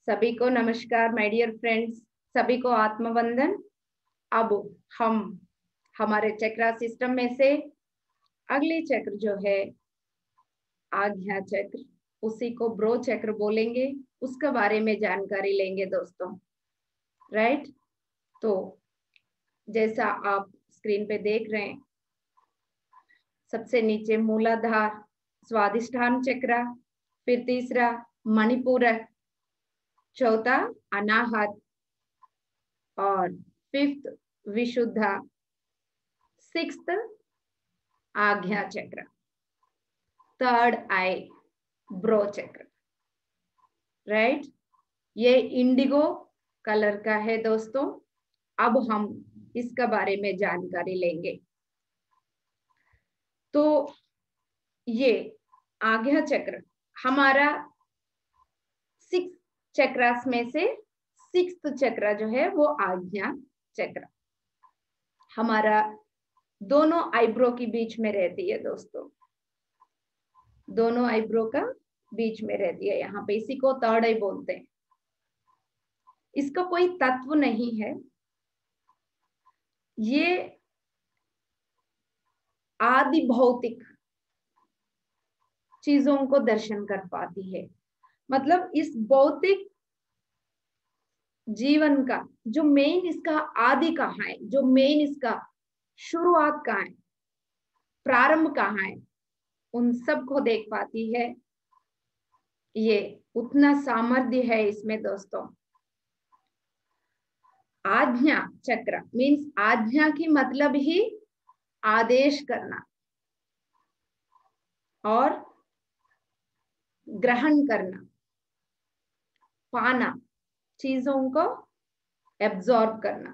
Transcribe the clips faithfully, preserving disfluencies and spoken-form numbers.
सभी को नमस्कार माय डियर फ्रेंड्स, सभी को आत्मवंदन। अब हम हमारे चक्रा सिस्टम में से अगले चक्र जो है आज्ञा चक्र, उसी को ब्रो चक्र बोलेंगे, उसके बारे में जानकारी लेंगे दोस्तों। राइट, तो जैसा आप स्क्रीन पे देख रहे हैं, सबसे नीचे मूलाधार स्वादिष्ठान चक्र, फिर तीसरा मणिपूरक, चौथा अनाहत और फिफ्थ विशुद्धा, सिक्स्थ आज्ञा chakra, third eye brow chakra. Right, ये इंडिगो कलर का है दोस्तों। अब हम इसका बारे में जानकारी लेंगे। तो ये आज्ञा चक्र हमारा सिक्स चक्रास में से सिक्स्थ चक्र जो है वो आज्ञा चक्र हमारा दोनों आईब्रो के बीच में रहती है दोस्तों। दोनों आईब्रो का बीच में रहती है, यहाँ पे इसी को थर्ड आई बोलते हैं। इसका कोई तत्व नहीं है, ये आदि भौतिक चीजों को दर्शन कर पाती है। मतलब इस भौतिक जीवन का जो मेन इसका आदि कहाँ है, जो मेन इसका शुरुआत कहाँ है, प्रारंभ कहाँ है, उन सब को देख पाती है। ये उतना सामर्थ्य है इसमें दोस्तों। आज्ञा चक्र मीन्स आज्ञा की मतलब ही आदेश करना और ग्रहण करना, पाना, चीजों को एब्जॉर्ब करना।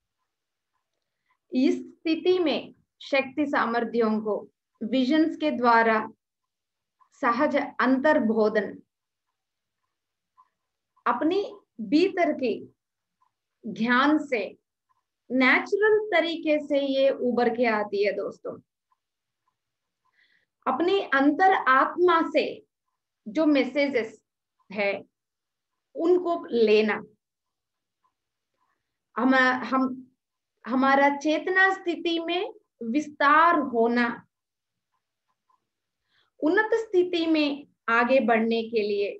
इस स्थिति में शक्ति सामर्थ्यों को विजन्स के द्वारा सहज अंतर्बोधन अपनी भीतर के ज्ञान से नेचुरल तरीके से ये उभर के आती है दोस्तों। अपनी अंतर आत्मा से जो मैसेजेस है उनको लेना, हम हम हमारा चेतना स्थिति में विस्तार होना, उन्नत स्थिति में आगे बढ़ने के लिए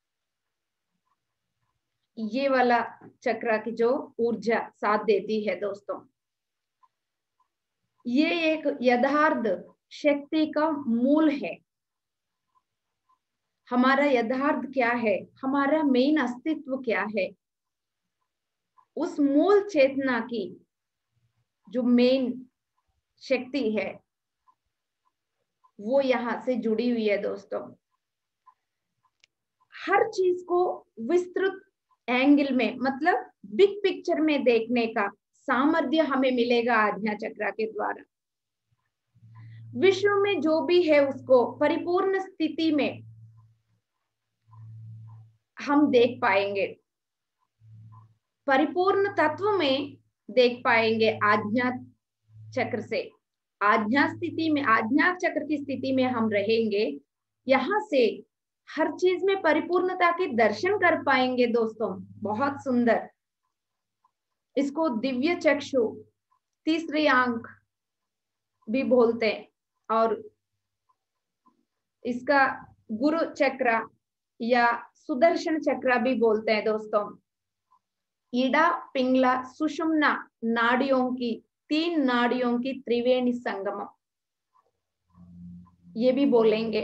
ये वाला चक्र की जो ऊर्जा साथ देती है दोस्तों। ये एक यथार्थ शक्ति का मूल है। हमारा यथार्थ क्या है, हमारा मेन अस्तित्व क्या है, उस मूल चेतना की जो मेन शक्ति है वो यहां से जुड़ी हुई है दोस्तों। हर चीज को विस्तृत एंगल में, मतलब बिग पिक्चर में देखने का सामर्थ्य हमें मिलेगा आज्ञा चक्र के द्वारा। विश्व में जो भी है उसको परिपूर्ण स्थिति में हम देख पाएंगे, परिपूर्ण तत्व में देख पाएंगे आज्ञा चक्र से। आज्ञा स्थिति में, आज्ञा चक्र की स्थिति में हम रहेंगे, यहां से हर चीज में परिपूर्णता के दर्शन कर पाएंगे दोस्तों। बहुत सुंदर, इसको दिव्य चक्षु, तीसरी आंख भी बोलते हैं और इसका गुरु चक्र या सुदर्शन चक्र भी बोलते हैं दोस्तों। ईडा पिंगला सुषुम्ना नाड़ियों की, तीन नाड़ियों की त्रिवेणी संगमम, ये भी बोलेंगे।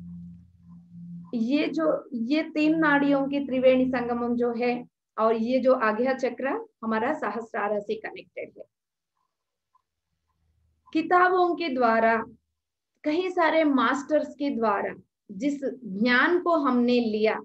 ये जो ये तीन नाड़ियों की त्रिवेणी संगमम जो है और ये जो आज्ञा चक्र हमारा सहस्रार से कनेक्टेड है। किताबों के द्वारा, कई सारे मास्टर्स के द्वारा जिस ज्ञान को हमने लिया,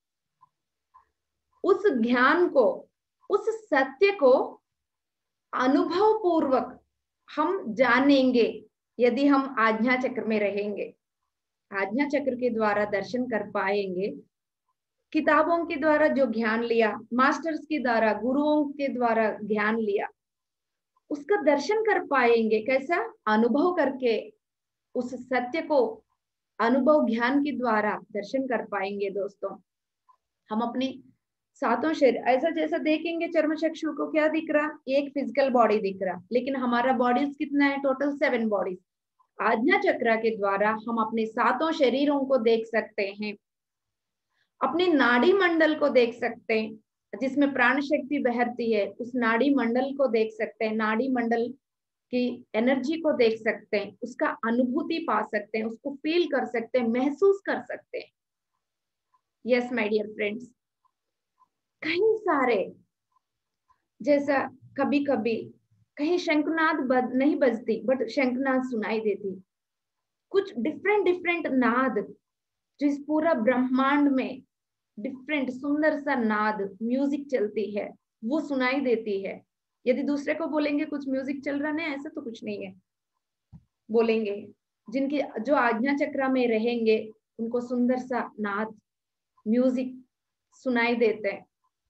उस ज्ञान को, उस सत्य को अनुभव पूर्वक हम जानेंगे यदि हम आज्ञा चक्र में रहेंगे। आज्ञा चक्र के द्वारा दर्शन कर पाएंगे। किताबों के द्वारा जो ज्ञान लिया, मास्टर्स के द्वारा, गुरुओं के द्वारा ज्ञान लिया, उसका दर्शन कर पाएंगे। कैसा? अनुभव करके उस सत्य को अनुभव ज्ञान के द्वारा दर्शन कर पाएंगे दोस्तों। हम अपने सातों शरीर ऐसा जैसा देखेंगे चर्मचक्षु को क्या दिख रहा, एक फिजिकल बॉडी दिख रहा, लेकिन हमारा बॉडीज कितना है, टोटल सेवन बॉडीज। आज्ञा चक्र के द्वारा हम अपने सातों शरीरों को देख सकते हैं, अपने नाड़ी मंडल को देख सकते हैं, जिसमें प्राण शक्ति बहती है, उस नाड़ी मंडल को देख सकते हैं, नाड़ी मंडल की एनर्जी को देख सकते हैं, उसका अनुभूति पा सकते हैं, उसको फील कर सकते हैं, महसूस कर सकते हैं। यस माय डियर फ्रेंड्स, कई सारे, जैसा कभी कभी कहीं शंखनाद बज, नहीं बजती, बट शंखनाद सुनाई देती, कुछ डिफरेंट डिफरेंट नाद जो इस पूरा ब्रह्मांड में डिफरेंट सुंदर सा नाद म्यूजिक चलती है वो सुनाई देती है। यदि दूसरे को बोलेंगे कुछ म्यूजिक चल रहा है, ऐसा तो कुछ नहीं है, बोलेंगे जिनकी जो आज्ञा चक्र में रहेंगे उनको सुंदर सा नाद म्यूजिक सुनाई देते हैं,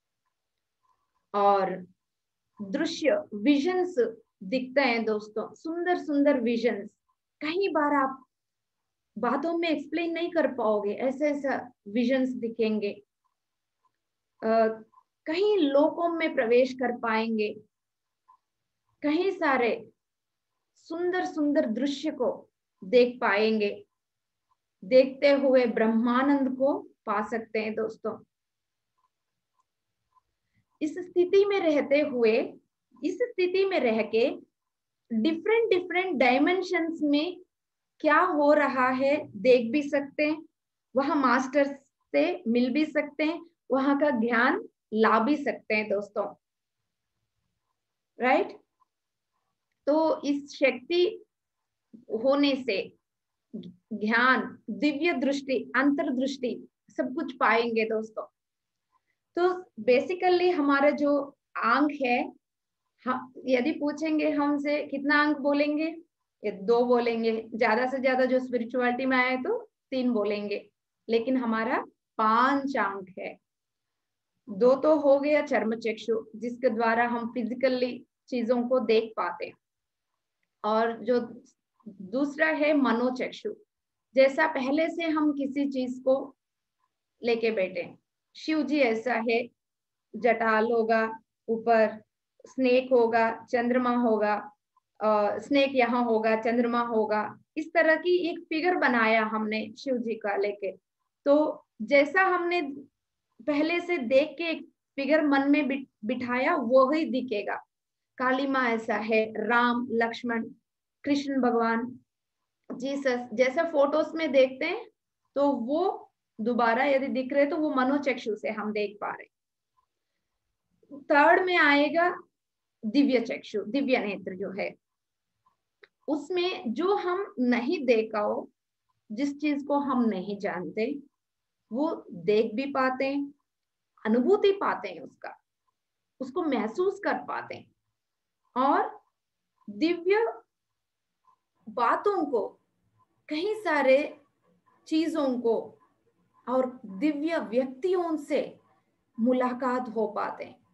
और दृश्य विजन्स दिखते हैं दोस्तों, सुंदर सुंदर विजन्स। कई बार आप बातों में एक्सप्लेन नहीं कर पाओगे, ऐसे ऐसा विजन्स दिखेंगे। आ, कहीं लोकों में प्रवेश कर पाएंगे, कहीं सारे सुंदर सुंदर दृश्य को देख पाएंगे, देखते हुए ब्रह्मानंद को पा सकते हैं दोस्तों। इस स्थिति में रहते हुए, इस स्थिति में रह के डिफरेंट डिफरेंट डायमेंशंस में क्या हो रहा है देख भी सकते हैं, वहां मास्टर से मिल भी सकते हैं, वहां का ज्ञान ला भी सकते हैं दोस्तों, राइट। तो इस शक्ति होने से ज्ञान, दिव्य दृष्टि, अंतर्दृष्टि सब कुछ पाएंगे दोस्तों। तो बेसिकली हमारा जो आंख है, हाँ, यदि पूछेंगे हमसे कितना अंक बोलेंगे, ये दो बोलेंगे, ज्यादा से ज्यादा जो स्पिरिचुअलिटी में आए तो तीन बोलेंगे, लेकिन हमारा पांच अंक है। दो तो हो गया चर्मचक्षु जिसके द्वारा हम फिजिकली चीजों को देख पाते, और जो दूसरा है मनोचक्षु, जैसा पहले से हम किसी चीज को लेके बैठे, शिव जी ऐसा है, जटाल होगा, ऊपर स्नेक होगा, चंद्रमा होगा, स्नेक यहाँ होगा, चंद्रमा होगा, इस तरह की एक फिगर बनाया हमने शिव जी का लेके। तो जैसा हमने पहले से देख के एक फिगर मन में बिठाया वो ही दिखेगा। काली माँ ऐसा है, राम, लक्ष्मण, कृष्ण भगवान, जीसस, जैसा फोटोज में देखते हैं तो वो दोबारा यदि दिख रहे तो वो मनोचक्षु से हम देख पा रहे। थर्ड में आएगा दिव्य चक्षु, दिव्य नेत्र जो है, उसमें जो हम नहीं देखा हो, जिस चीज को हम नहीं जानते वो देख भी पाते हैं, अनुभूति पाते हैं, उसका उसको महसूस कर पाते हैं, और दिव्य बातों को, कई सारे चीजों को और दिव्य व्यक्तियों से मुलाकात हो पाते हैं,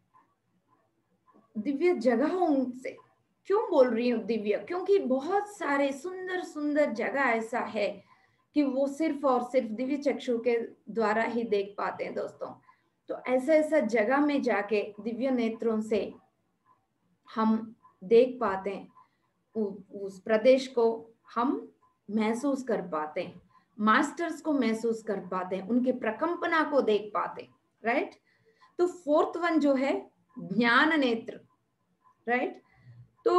दिव्य जगहों से। क्यों बोल रही हूँ दिव्य, क्योंकि बहुत सारे सुंदर सुंदर जगह ऐसा है कि वो सिर्फ और सिर्फ दिव्य चक्षु के द्वारा ही देख पाते हैं दोस्तों। तो ऐसा ऐसा जगह में जाके दिव्य नेत्रों से हम देख पाते हैं, उस प्रदेश को हम महसूस कर पाते हैं, मास्टर्स को महसूस कर पाते हैं, उनके प्रकंपना को देख पाते हैं, राइट। तो फोर्थ वन जो है ज्ञान नेत्र, राइट। तो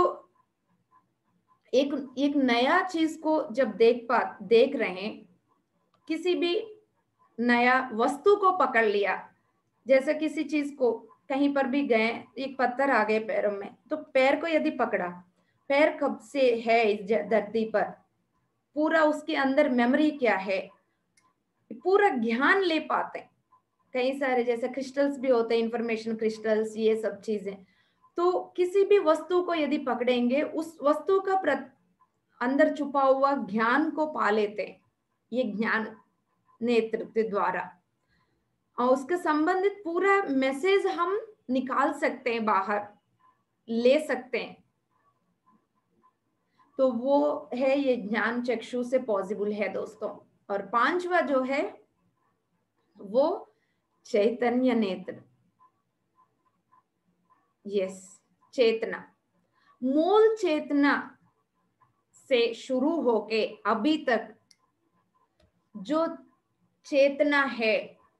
एक एक नया चीज को जब देख पा देख रहे हैं, किसी भी नया वस्तु को पकड़ लिया, जैसे किसी चीज को कहीं पर भी गए, एक पत्थर आ गए पैरों में, तो पैर को यदि पकड़ा, पैर कब से है इस धरती पर, पूरा उसके अंदर मेमोरी क्या है, पूरा ज्ञान ले पाते हैं। कई सारे जैसे क्रिस्टल्स भी होते हैं, इंफॉर्मेशन क्रिस्टल्स, ये सब चीजें। तो किसी भी वस्तु को यदि पकड़ेंगे, उस वस्तु का प्रत, अंदर छुपा हुआ ज्ञान को पा लेते हैं, ये ज्ञान नेत्र के द्वारा, और उसके संबंधित पूरा मैसेज हम निकाल सकते हैं, बाहर ले सकते हैं। तो वो है ये ज्ञान चक्षु से पॉसिबल है दोस्तों। और पांचवा जो है वो चैतन्य नेत्र, यस, चेतना। मूल चेतना से शुरू होके अभी तक जो चेतना है,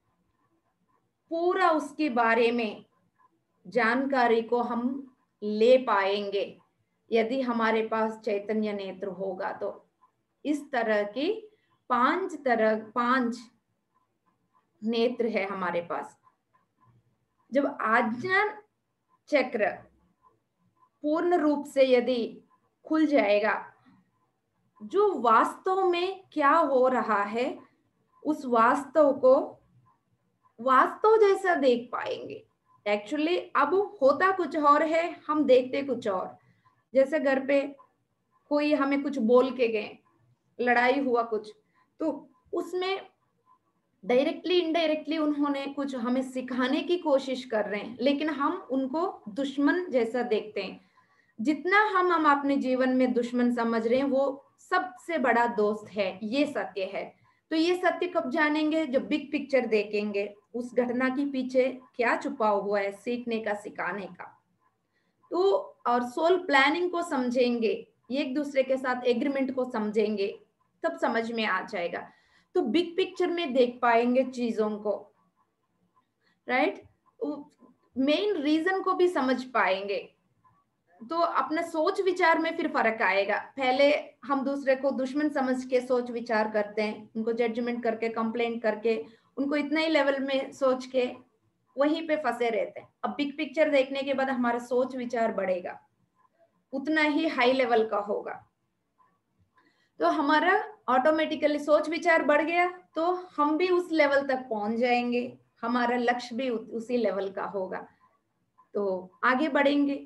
पूरा उसके बारे में जानकारी को हम ले पाएंगे यदि हमारे पास चैतन्य नेत्र होगा। तो इस तरह की पांच तरह पांच नेत्र है हमारे पास। जब आज्ञा चक्र पूर्ण रूप से यदि खुल जाएगा, जो वास्तव में क्या हो रहा है उस वास्तव को वास्तव जैसा देख पाएंगे। एक्चुअली अब होता कुछ और है, हम देखते कुछ और। जैसे घर पे कोई हमें कुछ बोल के गए, लड़ाई हुआ कुछ, तो उसमें डायरेक्टली इनडायरेक्टली उन्होंने कुछ हमें सिखाने की कोशिश कर रहे हैं, लेकिन हम उनको दुश्मन जैसा देखते हैं। जितना हम हम अपने जीवन में दुश्मन समझ रहे हैं वो सबसे बड़ा दोस्त है, ये सत्य है। तो ये सत्य कब जानेंगे? जब बिग पिक्चर देखेंगे, उस घटना के पीछे क्या छुपा हुआ है, सीखने का, सिखाने का। तो और सोल प्लानिंग को समझेंगे, एक दूसरे के साथ एग्रीमेंट को समझेंगे, तब समझ में आ जाएगा। तो बिग पिक्चर में देख पाएंगे चीजों को, राइट। मेन रीजन को भी समझ पाएंगे। तो अपने सोच विचार में फिर फर्क आएगा। पहले हम दूसरे को दुश्मन समझ के सोच विचार करते हैं, उनको जजमेंट करके, कंप्लेंट करके, उनको इतना ही लेवल में सोच के वहीं पे फंसे रहते हैं। अब बिग पिक्चर देखने के बाद हमारा सोच विचार बढ़ेगा, उतना ही हाई लेवल का होगा। तो हमारा ऑटोमेटिकली सोच विचार बढ़ गया तो हम भी उस लेवल तक पहुंच जाएंगे, हमारा लक्ष्य भी उसी लेवल का होगा, तो आगे बढ़ेंगे।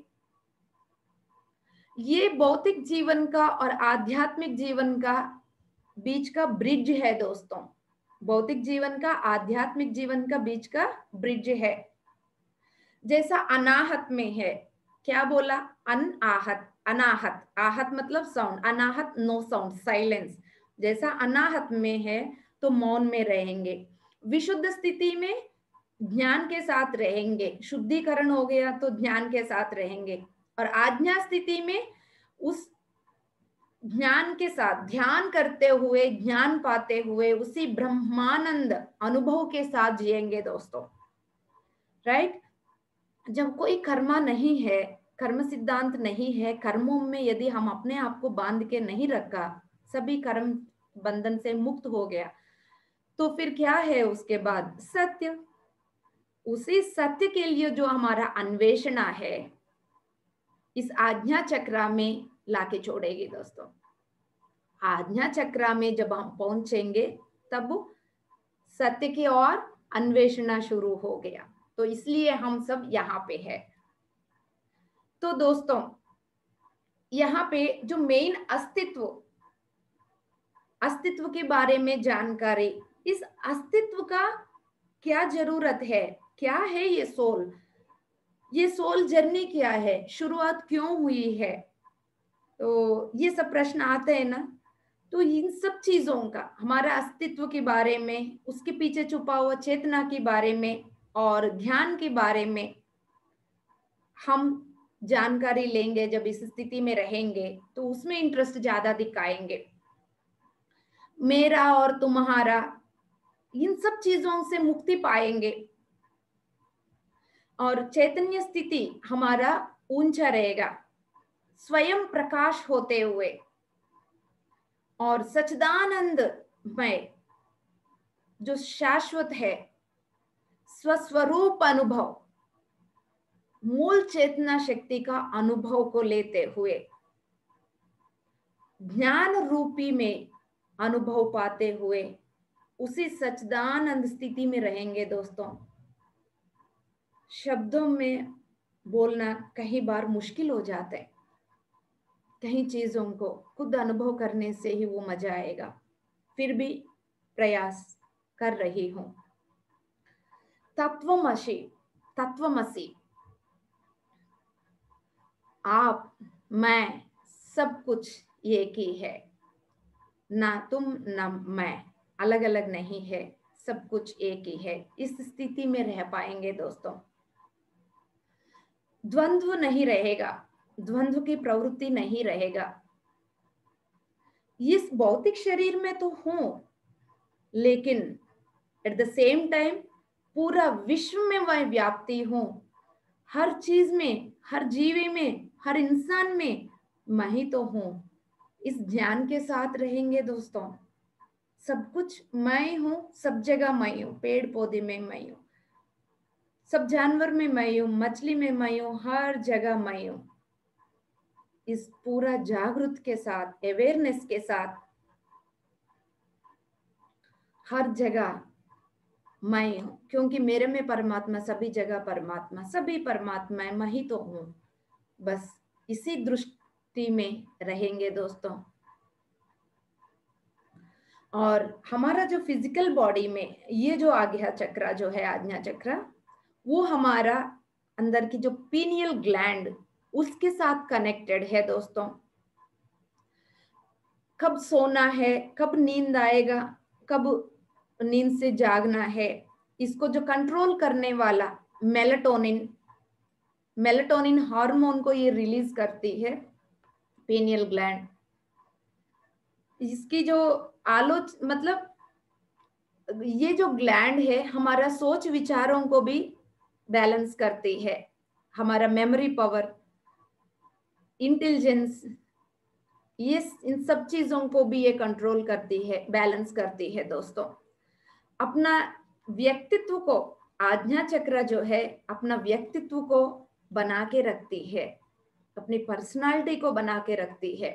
ये भौतिक जीवन का और आध्यात्मिक जीवन का बीच का ब्रिज है दोस्तों। भौतिक जीवन का आध्यात्मिक जीवन का बीच का ब्रिज है। जैसा अनाहत में है, क्या बोला? अनाहत, अनाहत, आहत मतलब साउंड, अनाहत नो साउंड, साइलेंस। जैसा अनाहत में है तो मौन में रहेंगे, विशुद्ध स्थिति में ज्ञान के साथ रहेंगे, शुद्धिकरण हो गया तो ज्ञान के साथ रहेंगे, और आज्ञा स्थिति में उस ज्ञान के साथ ध्यान करते हुए, ज्ञान पाते हुए उसी ब्रह्मानंद अनुभव के साथ जिएंगे दोस्तों, राइट। जब कोई कर्मा नहीं है, कर्म सिद्धांत नहीं है, कर्मों में यदि हम अपने आप को बांध के नहीं रखा, सभी कर्म बंधन से मुक्त हो गया, तो फिर क्या है उसके बाद? सत्य। उसी सत्य के लिए जो हमारा अन्वेषणा है, इस आज्ञा चक्र में लाके छोड़ेगी दोस्तों। आज्ञा चक्र में जब हम पहुंचेंगे तब सत्य की ओर अन्वेषणा शुरू हो गया। तो इसलिए हम सब यहाँ पे है। तो दोस्तों यहाँ पे जो मेन अस्तित्व अस्तित्व के बारे में जानकारी, इस अस्तित्व का क्या जरूरत है, क्या है ये सोल, ये सोल जर्नी क्या है, शुरुआत क्यों हुई है, तो ये सब प्रश्न आते हैं ना। तो इन सब चीजों का, हमारा अस्तित्व के बारे में, उसके पीछे छुपा हुआ चेतना के बारे में और ध्यान के बारे में हम जानकारी लेंगे। जब इस स्थिति में रहेंगे तो उसमें इंटरेस्ट ज्यादा दिखाएंगे। मेरा और तुम्हारा, इन सब चीजों से मुक्ति पाएंगे और चैतन्य स्थिति हमारा ऊंचा रहेगा, स्वयं प्रकाश होते हुए और सच्चिदानंद में जो शाश्वत है, स्वस्वरूप अनुभव, मूल चेतना शक्ति का अनुभव को लेते हुए ज्ञान रूपी में अनुभव पाते हुए उसी सच्चिदानंद स्थिति में रहेंगे दोस्तों। शब्दों में बोलना कई बार मुश्किल हो जाता है, कई चीजों को खुद अनुभव करने से ही वो मजा आएगा। फिर भी प्रयास कर रही हूं। तत्वमसि, तत्वमसि, आप, मैं, सब कुछ एक ही है, ना तुम ना मैं, अलग अलग नहीं है, सब कुछ एक ही है। इस स्थिति में रह पाएंगे दोस्तों। द्वंद्व नहीं रहेगा, द्वंद्व की प्रवृत्ति नहीं रहेगा। इस भौतिक शरीर में तो हूं, लेकिन एट द सेम टाइम पूरा विश्व में मैं व्याप्ति हूं। हर चीज में, हर जीवी में, हर इंसान में मैं ही तो हूं। इस ध्यान के साथ रहेंगे दोस्तों। सब कुछ मैं हूं, सब जगह मैं हूं, पेड़ पौधे में मैं हूं, सब जानवर में मैं हूं, मछली में मैं हूं, हर जगह मैं हूं। इस पूरा जागृत के साथ, अवेयरनेस के साथ हर जगह मैं हूं, क्योंकि मेरे में परमात्मा, सभी जगह परमात्मा, सभी परमात्मा है, मैं ही तो हूं। बस इसी दृष्टि में रहेंगे दोस्तों। और हमारा जो फिजिकल बॉडी में ये जो आज्ञा चक्र जो है, आज्ञा चक्र, वो हमारा अंदर की जो पीनियल ग्लैंड उसके साथ कनेक्टेड है दोस्तों। कब सोना है, कब नींद आएगा, कब नींद से जागना है, इसको जो कंट्रोल करने वाला मेलाटोनिन, मेलाटोनिन हार्मोन को ये रिलीज करती है पीनियल ग्लैंड। इसकी जो आलोच मतलब ये जो ग्लैंड है हमारा सोच विचारों को भी बैलेंस करती है, हमारा मेमोरी पावर, इंटेलिजेंस, ये इन सब चीजों को भी ये कंट्रोल करती है, बैलेंस करती है दोस्तों। अपना व्यक्तित्व को आज्ञा चक्र जो है अपना व्यक्तित्व को बना के रखती है, अपनी पर्सनालिटी को बना के रखती है।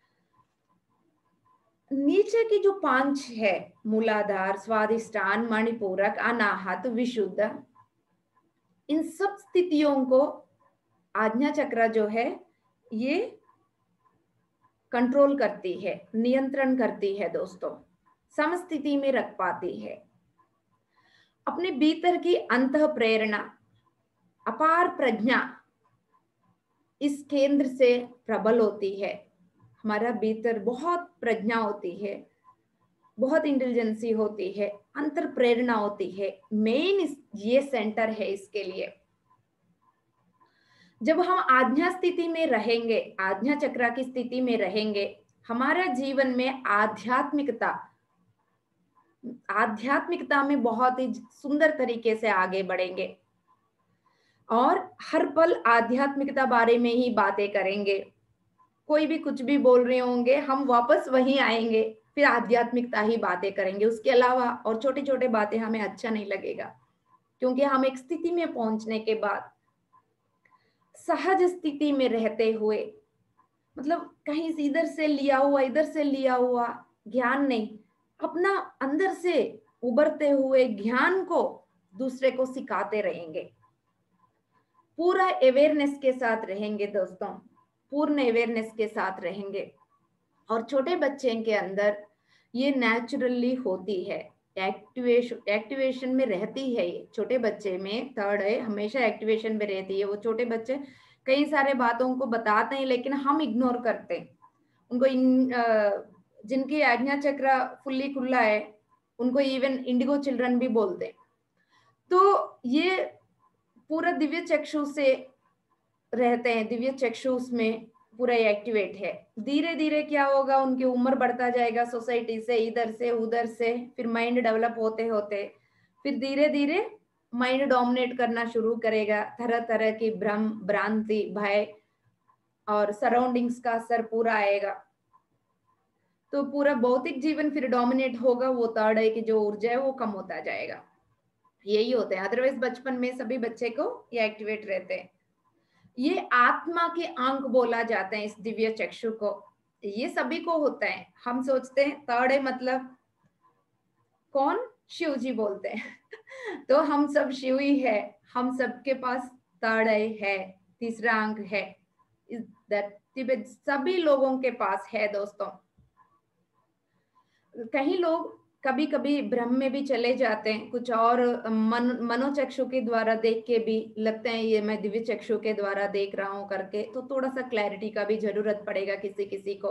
नीचे की जो पांच है, मूलाधार, स्वादिष्ठान, मणिपूरक, अनाहत, विशुद्ध, इन सब स्थितियों को आज्ञा चक्र जो है ये कंट्रोल करती है, नियंत्रण करती है दोस्तों, समस्थिति में रख पाती है। अपने भीतर की अंतः प्रेरणा, अपार प्रज्ञा इस केंद्र से प्रबल होती है। हमारा भीतर बहुत प्रज्ञा होती है, बहुत इंटेलिजेंसी होती है, अंतर प्रेरणा होती है। मेन ये सेंटर है इसके लिए। जब हम आज्ञा स्थिति में रहेंगे, आज्ञा चक्र की स्थिति में रहेंगे, हमारा जीवन में आध्यात्मिकता आध्यात्मिकता में बहुत ही सुंदर तरीके से आगे बढ़ेंगे और हर पल आध्यात्मिकता बारे में ही बातें करेंगे। कोई भी कुछ भी बोल रहे होंगे, हम वापस वहीं आएंगे, फिर आध्यात्मिकता ही बातें करेंगे। उसके अलावा और छोटे छोटे बातें हमें अच्छा नहीं लगेगा, क्योंकि हम एक स्थिति में पहुंचने के बाद सहज स्थिति में रहते हुए, मतलब कहीं से इधर से लिया हुआ इधर से लिया हुआ ज्ञान नहीं, अपना अंदर से उभरते हुए ज्ञान को दूसरे को सिखाते रहेंगे। पूरा अवेयरनेस के साथ रहेंगे दोस्तों, पूर्ण अवेयरनेस के साथ रहेंगे। और छोटे बच्चे के अंदर ये नेचुरली होती है, एक्टिवेशन एक्टिवेशन में रहती है। ये छोटे बच्चे में थर्ड है हमेशा एक्टिवेशन में रहती है। वो छोटे बच्चे कई सारे बातों को बताते हैं, लेकिन हम इग्नोर करते हैं उनको। इन जिनकी आज्ञा चक्र फुल्ली खुला है उनको इवन इंडिगो चिल्ड्रन भी बोलते हैं। तो ये पूरा दिव्य चक्षु से रहते हैं, दिव्य चक्षु उसमें पूरा एक्टिवेट है। धीरे धीरे क्या होगा, उनकी उम्र बढ़ता जाएगा, सोसाइटी से इधर से उधर से, फिर माइंड डेवलप होते होते फिर धीरे धीरे माइंड डोमिनेट करना शुरू करेगा। तरह तरह की भ्रम, भ्रांति, भय और सराउंडिंग्स का असर पूरा आएगा। तो पूरा भौतिक जीवन फिर डोमिनेट होगा। वो थर्ड है कि जो ऊर्जा है वो कम होता जाएगा। यही होता है। अदरवाइज बचपन में सभी बच्चे को ये एक्टिवेट रहते हैं। ये आत्मा के अंक बोला जाता है इस दिव्य चक्षु को। ये सभी को होता है। हम सोचते हैं थर्ड है मतलब कौन, शिव जी बोलते हैं तो हम सब शिव ही है। हम सबके पास थर्ड आई है, तीसरा अंक है, सभी लोगों के पास है दोस्तों। कहीं लोग कभी कभी भ्रम में भी चले जाते हैं, कुछ और मन मनोचक्षु के द्वारा देख के भी लगता है ये मैं दिव्य चक्षु के द्वारा देख रहा हूं करके। तो थोड़ा सा क्लैरिटी का भी जरूरत पड़ेगा किसी किसी को।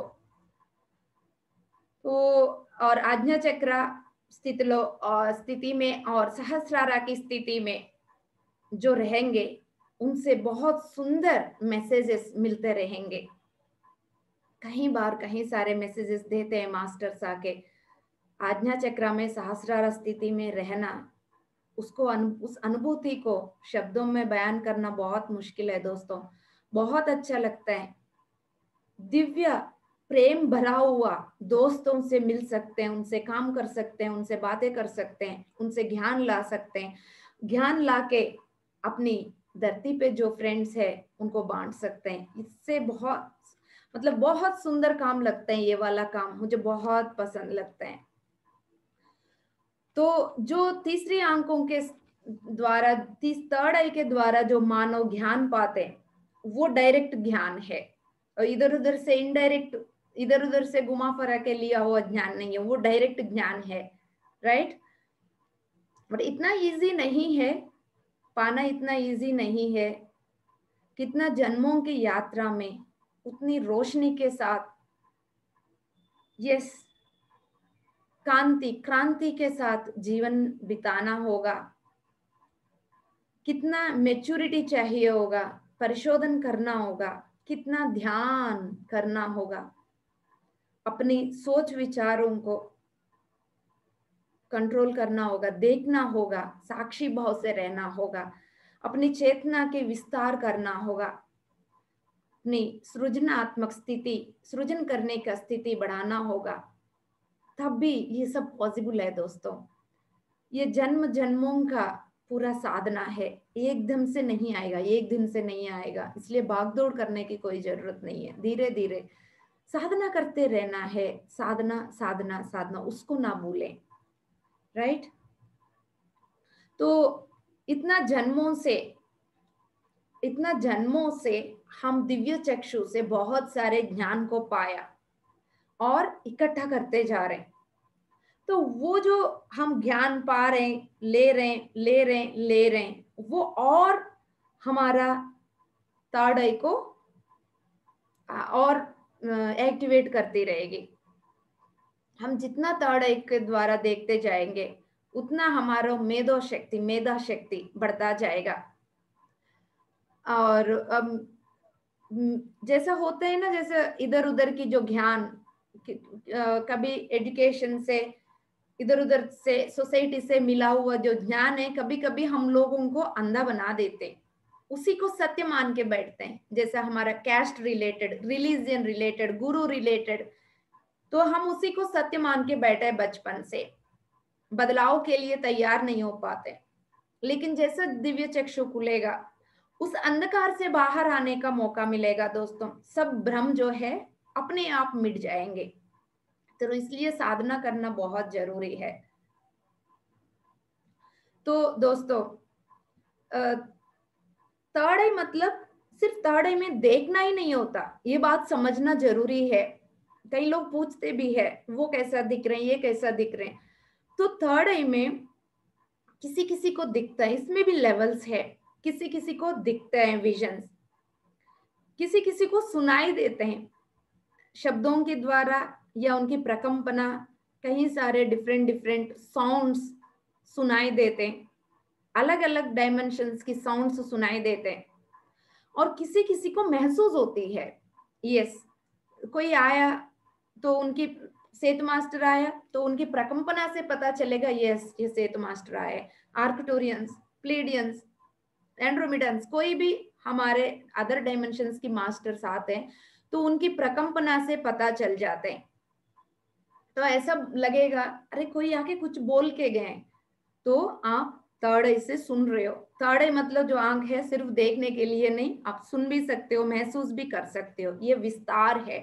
तो और आज्ञा चक्र स्थित लो स्थिति में और सहस्रारा की स्थिति में जो रहेंगे, उनसे बहुत सुंदर मैसेजेस मिलते रहेंगे। कहीं बार कहीं सारे मैसेजेस देते हैं मास्टर्स आके। आज्ञा चक्र में सहस्रार स्थिति में रहना, उसको अनु, उस अनुभूति को शब्दों में बयान करना बहुत मुश्किल है दोस्तों। बहुत अच्छा लगता है। दिव्य प्रेम भरा हुआ दोस्तों से मिल सकते हैं, उनसे काम कर सकते हैं, उनसे बातें कर सकते हैं, उनसे ज्ञान ला सकते हैं। ज्ञान लाके अपनी धरती पे जो फ्रेंड्स है उनको बांट सकते हैं। इससे बहुत मतलब बहुत सुंदर काम लगता है। ये वाला काम मुझे बहुत पसंद लगता है। तो जो तीसरी आंकों के द्वारा, तीस थर्ड आई के द्वारा जो मानव ज्ञान पाते हैं वो डायरेक्ट ज्ञान है, और इधर उधर से इनडायरेक्ट, इधर उधर से घुमा फिरा के लिया हुआ ज्ञान नहीं है, वो डायरेक्ट ज्ञान है, राइट। बट इतना इजी नहीं है पाना, इतना इजी नहीं है। कितना जन्मों की यात्रा में उतनी रोशनी के साथ, यस, कांति क्रांति के साथ जीवन बिताना होगा। कितना मैच्योरिटी चाहिए होगा, परिशोधन करना होगा, कितना ध्यान करना होगा, अपनी सोच विचारों को कंट्रोल करना होगा, देखना होगा, साक्षी भाव से रहना होगा, अपनी चेतना के विस्तार करना होगा, अपनी सृजनात्मक स्थिति, सृजन करने का स्थिति बढ़ाना होगा, तब भी ये सब पॉसिबल है दोस्तों। ये जन्म जन्मों का पूरा साधना है, एकदम से नहीं आएगा, एक दिन से नहीं आएगा। इसलिए भागदौड़ करने की कोई जरूरत नहीं है। धीरे धीरे साधना करते रहना है। साधना साधना साधना, उसको ना भूलें, राइट। तो इतना जन्मों से इतना जन्मों से हम दिव्य चक्षु से बहुत सारे ज्ञान को पाया और इकट्ठा करते जा रहे हैं। तो वो जो हम ज्ञान पा रहे हैं, ले रहे हैं ले रहे हैं ले रहे हैं, वो और हमारा थर्ड आई को और एक्टिवेट करती रहेगी। हम जितना थर्ड आई के द्वारा देखते जाएंगे उतना हमारा मेधो शक्ति मेधा शक्ति बढ़ता जाएगा। और अब जैसा होता है ना, जैसे इधर उधर की जो ज्ञान, कभी एजुकेशन से, इधर उधर से, सोसाइटी से मिला हुआ जो ज्ञान है, कभी कभी हम लोगों को अंधा बना देते, उसी को सत्य मान के बैठते हैं। जैसे हमारा caste related, religion related, guru related, तो हम उसी को सत्य मान के बैठे बचपन से, बदलाव के लिए तैयार नहीं हो पाते। लेकिन जैसे दिव्य चक्षु खुलेगा, उस अंधकार से बाहर आने का मौका मिलेगा दोस्तों। सब भ्रम जो है अपने आप मिट जाएंगे। तो इसलिए साधना करना बहुत जरूरी है। तो दोस्तों, थर्ड आई मतलब सिर्फ थर्ड आई में देखना ही नहीं होता, ये बात समझना जरूरी है। कई लोग पूछते भी है वो कैसा दिख रहे हैं, ये कैसा दिख रहे हैं। तो थर्ड आई में किसी किसी को दिखता है, इसमें भी लेवल्स है। किसी किसी को दिखते हैं विजन्स, किसी किसी को सुनाई देते हैं शब्दों के द्वारा या उनकी प्रकंपना, कहीं सारे डिफरेंट डिफरेंट साउंड्स सुनाई देते हैं, अलग अलग डायमेंशंस की साउंड्स सुनाई देते हैं। और किसी किसी को महसूस होती है, यस, कोई आया तो उनकी सेतु मास्टर आया तो उनकी प्रकंपना से पता चलेगा, यस ये सेतु मास्टर आए। आर्कटूरियंस, प्लेडियंस, एंड्रोमिडन्स, कोई भी हमारे अदर डायमेंशंस की मास्टर्स आते हैं तो उनकी प्रकंपना से पता चल जाते हैं। तो ऐसा लगेगा अरे कोई आके कुछ बोल के गए, तो आप थर्ड आई से सुन रहे हो। थर्ड आई मतलब जो आंख है सिर्फ देखने के लिए नहीं, आप सुन भी सकते हो, महसूस भी कर सकते हो, ये विस्तार है।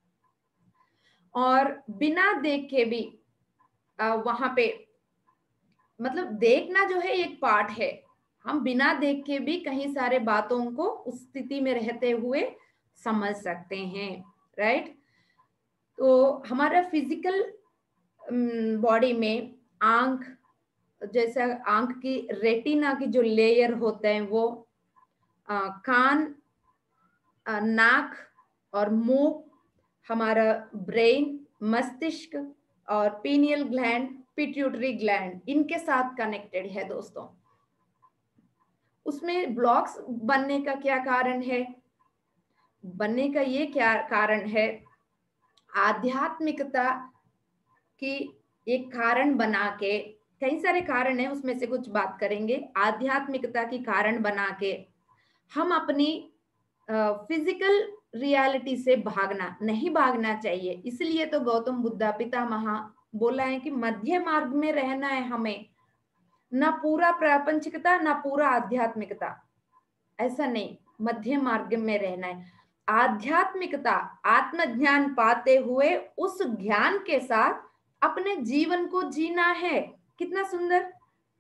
और बिना देख के भी वहां पे, मतलब देखना जो है एक पार्ट है, हम बिना देख के भी कहीं सारे बातों को उस स्थिति में रहते हुए समझ सकते हैं, राइट। तो हमारा फिजिकल बॉडी में आंख, जैसा आंख की रेटिना की जो लेयर होते हैं वो आ, कान, आ, नाक और मुंह, हमारा ब्रेन, मस्तिष्क और पीनियल ग्लैंड, पिट्यूटरी ग्लैंड, इनके साथ कनेक्टेड है दोस्तों। उसमें ब्लॉक्स बनने का क्या कारण है? बनने का ये क्या कारण है, आध्यात्मिकता की एक कारण बना के, कई सारे कारण हैं उसमें से कुछ बात करेंगे। आध्यात्मिकता की कारण बना के हम अपनी फिजिकल रियलिटी से भागना नहीं भागना चाहिए। इसलिए तो गौतम बुद्धा पितामह बोला है कि मध्य मार्ग में रहना है हमें, ना पूरा प्रापंचिकता ना पूरा आध्यात्मिकता, ऐसा नहीं, मध्य मार्ग में रहना है। आध्यात्मिकता आत्मज्ञान पाते हुए उस ज्ञान के साथ अपने जीवन को जीना है। कितना सुंदर!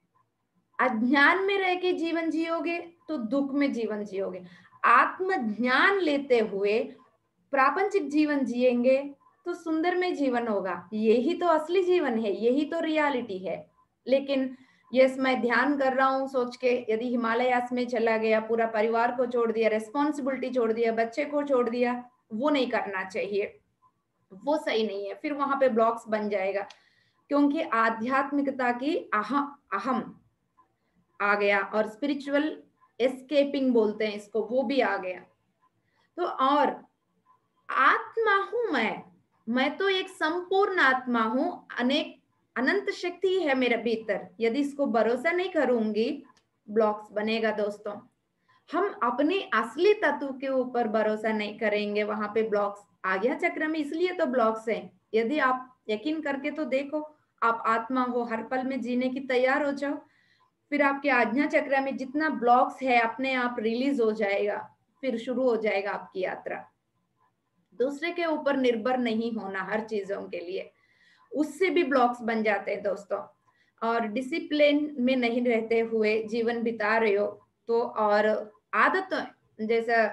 अज्ञान में रह के जीवन जियोगे तो दुख में जीवन जियोगे, आत्मज्ञान लेते हुए प्रापंचिक जीवन जिएंगे तो सुंदर में जीवन होगा। यही तो असली जीवन है, यही तो रियलिटी है। लेकिन यस, मैं ध्यान कर रहा हूँ सोच के, यदि हिमालयास में चला गया, पूरा परिवार को छोड़ दिया, रेस्पॉन्सिबिलिटी छोड़ दिया, बच्चे को छोड़ दिया, वो नहीं करना चाहिए, वो सही नहीं है। फिर वहां पे ब्लॉक्स बन जाएगा, क्योंकि आध्यात्मिकता की अहम अहम आ गया और स्पिरिचुअल एस्केपिंग बोलते हैं इसको, वो भी आ गया। तो और आत्मा हूं मैं मैं तो एक संपूर्ण आत्मा हूं, अनेक अनंत शक्ति है मेरे भीतर। यदि इसको भरोसा नहीं करूंगी, ब्लॉक्स बनेगा दोस्तों। हम अपने असली तत्व के ऊपर भरोसा नहीं करेंगे, वहां पे ब्लॉक्स आ गया चक्र में, इसलिए तो ब्लॉक्स हैं। यदि आप यकीन करके तो देखो, आप आत्मा हो, हर पल में जीने की तैयार हो जाओ, फिर आपके आज्ञा चक्र में जितना ब्लॉक्स है अपने आप रिलीज हो जाएगा, फिर शुरू हो जाएगा आपकी यात्रा। दूसरे के ऊपर निर्भर नहीं होना हर चीजों के लिए, उससे भी ब्लॉक्स बन जाते हैं दोस्तों। और डिसिप्लिन में नहीं रहते हुए जीवन बिता रहे हो तो, और आदत जैसा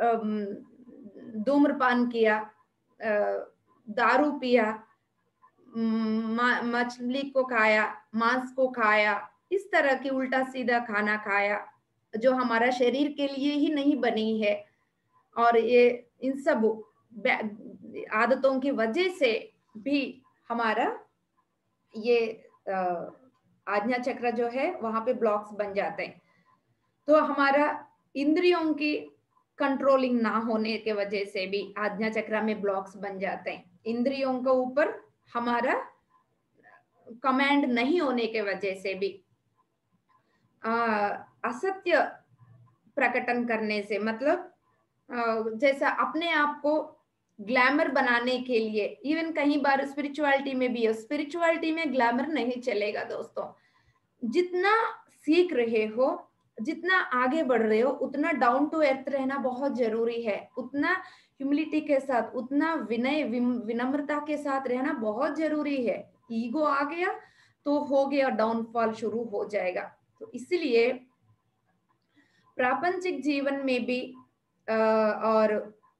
धूम्रपान किया, दारू पिया, मछली को खाया, मांस को खाया, इस तरह की उल्टा सीधा खाना खाया जो हमारा शरीर के लिए ही नहीं बनी है, और ये इन सब आदतों की वजह से भी हमारा ये आज्ञा चक्र जो है वहां पे ब्लॉक्स बन जाते हैं। तो हमारा इंद्रियों की कंट्रोलिंग ना होने के वजह से भी आज्ञा चक्र में ब्लॉक्स बन जाते हैं। इंद्रियों के ऊपर हमारा कमांड नहीं होने के वजह से भी, असत्य प्रकटन करने से, मतलब जैसा अपने आप को ग्लैमर बनाने के लिए, इवन कहीं बार स्पिरिचुअलिटी में भी है, स्पिरिचुअलिटी में ग्लैमर नहीं चलेगा दोस्तों। जितना सीख रहे हो, जितना आगे बढ़ रहे हो, उतना डाउन टू अर्थ रहना बहुत जरूरी है, उतना ह्यूमिलिटी के साथ, उतना विनय विनम्रता के साथ रहना बहुत जरूरी है। ईगो आ गया तो हो गया, डाउनफॉल शुरू हो जाएगा। तो इसलिए प्रापंचिक जीवन में भी आ, और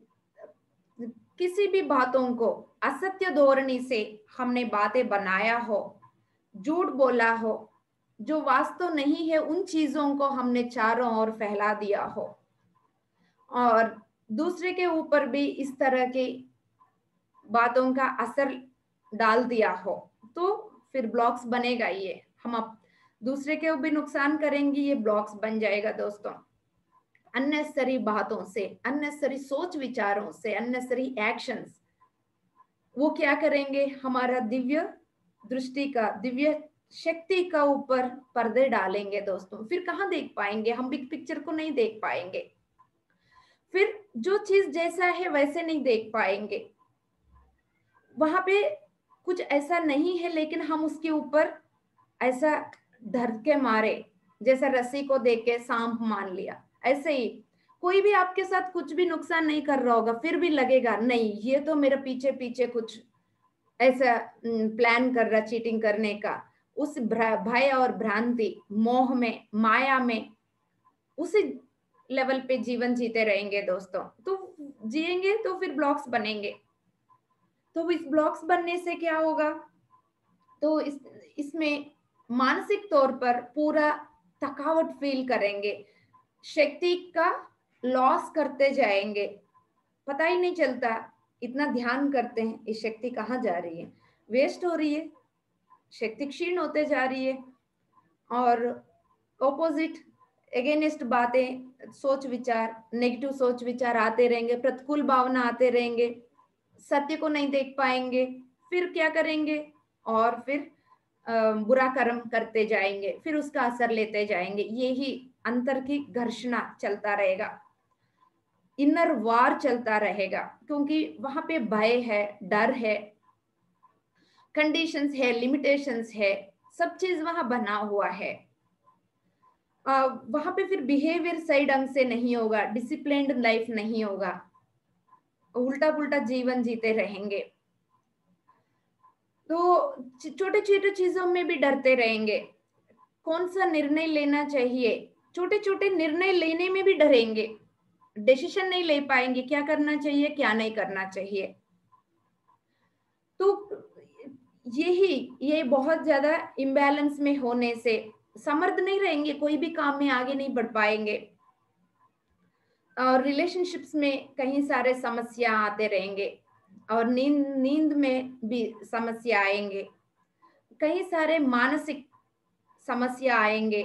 किसी भी बातों को असत्य धोरणी से हमने बातें बनाया हो, झूठ बोला हो, जो वास्तव नहीं है, उन चीजों को हमने चारों ओर फैला दिया हो, और दूसरे के ऊपर भी इस तरह की बातों का असर डाल दिया हो, तो फिर ब्लॉक्स बनेगा। ये हम अब दूसरे के भी नुकसान करेंगे, ये ब्लॉक्स बन जाएगा दोस्तों। अननेसेसरी बातों से, अननेसेसरी सोच विचारों से, अननेसेसरी एक्शंस, वो क्या करेंगे, हमारा दिव्य दृष्टि का, दिव्य शक्ति का ऊपर पर्दे डालेंगे दोस्तों। फिर कहाँ देख पाएंगे हम, बिग पिक्चर को नहीं देख पाएंगे, फिर जो चीज जैसा है वैसे नहीं देख पाएंगे। वहां पे कुछ ऐसा नहीं है, लेकिन हम उसके ऊपर ऐसा डर के मारे, जैसा रस्सी को देख के सांप मान लिया, ऐसे ही कोई भी आपके साथ कुछ भी नुकसान नहीं कर रहा होगा, फिर भी लगेगा नहीं, ये तो मेरे पीछे पीछे कुछ ऐसा प्लान कर रहा चीटिंग करने का। उस भय और भ्रांति, मोह में, माया में, उसी लेवल पे जीवन जीते रहेंगे दोस्तों। तो जिएंगे तो फिर ब्लॉक्स बनेंगे। तो इस ब्लॉक्स बनने से क्या होगा, तो इस इसमें मानसिक तौर पर पूरा थकावट फील करेंगे, शक्ति का लॉस करते जाएंगे, पता ही नहीं चलता, इतना ध्यान करते हैं, ये शक्ति कहाँ जा रही है, वेस्ट हो रही है, शक्ति क्षीण होते जा रही है। और ऑपोजिट अगेंस्ट बातें, सोच विचार, नेगेटिव सोच विचार आते रहेंगे, प्रतिकूल भावना आते रहेंगे, सत्य को नहीं देख पाएंगे, फिर क्या करेंगे और फिर अ, बुरा कर्म करते जाएंगे, फिर उसका असर लेते जाएंगे। यही अंतर की घर्षणा चलता रहेगा, इनर वार चलता रहेगा, क्योंकि वहां पे भय है, डर है, कंडीशंस है, लिमिटेशंस है, सब चीज वहां बना हुआ है। आ, वहां पे फिर बिहेवियर सही ढंग से नहीं होगा, डिसिप्लिन्ड लाइफ नहीं होगा, उल्टा पुल्टा जीवन जीते रहेंगे। तो छोटे छोटे चीजों में भी डरते रहेंगे, कौन सा निर्णय लेना चाहिए, छोटे छोटे निर्णय लेने में भी डरेंगे, डिसीजन नहीं ले पाएंगे, क्या करना चाहिए क्या नहीं करना चाहिए। तो यही ये बहुत ज्यादा इम्बैलेंस में होने से समर्थ नहीं रहेंगे, कोई भी काम में आगे नहीं बढ़ पाएंगे, और रिलेशनशिप्स में कहीं सारे समस्या आते रहेंगे, और नींद नींद में भी समस्या आएंगे, कई सारे मानसिक समस्या आएंगे,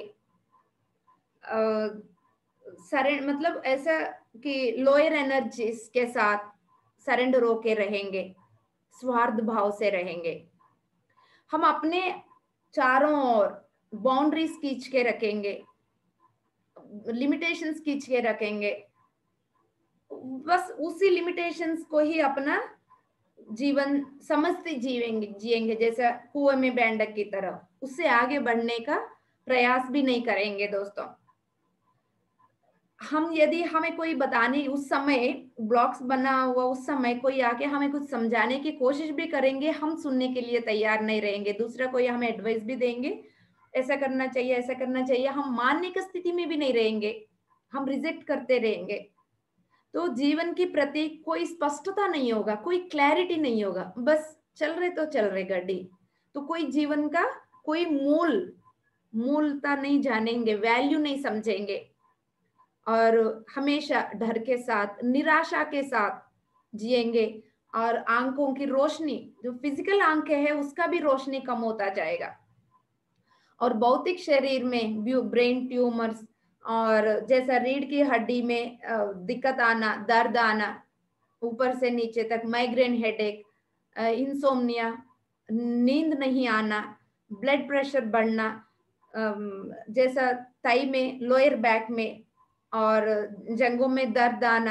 सरे मतलब ऐसा कि लोअर एनर्जीज के साथ सरेंडर होके रहेंगे, स्वार्थ भाव से रहेंगे, हम अपने चारों ओर बाउंड्रीज खींच के रखेंगे, लिमिटेशंस खींच के रखेंगे, बस उसी लिमिटेशंस को ही अपना जीवन समझते जीवेंगे जिएंगे, जैसे कुएं में मेंढक की तरह, उससे आगे बढ़ने का प्रयास भी नहीं करेंगे। दोस्तों, हम यदि हमें कोई बताने, उस समय ब्लॉक्स बना हुआ, उस समय कोई आके हमें कुछ समझाने की कोशिश भी करेंगे, हम सुनने के लिए तैयार नहीं रहेंगे। दूसरा कोई हमें एडवाइस भी देंगे, ऐसा करना चाहिए ऐसा करना चाहिए, हम मानने की स्थिति में भी नहीं रहेंगे, हम रिजेक्ट करते रहेंगे। तो जीवन के प्रति कोई स्पष्टता नहीं होगा, कोई क्लैरिटी नहीं होगा, बस चल रहे तो चल रहे गाड़ी, तो कोई जीवन का कोई मूल मूलता नहीं जानेंगे, वैल्यू नहीं समझेंगे, और हमेशा डर के साथ, निराशा के साथ जिएंगे, और आंखों की रोशनी, जो फिजिकल आंखें है उसका भी रोशनी कम होता जाएगा, और भौतिक शरीर में ब्रेन ट्यूमर्स, और जैसा रीढ़ की हड्डी में दिक्कत आना, दर्द आना ऊपर से नीचे तक, माइग्रेन हेडेक, इंसोम्निया, नींद नहीं आना, ब्लड प्रेशर बढ़ना, जैसा थाई में, लोअर बैक में और जंगों में दर्द आना,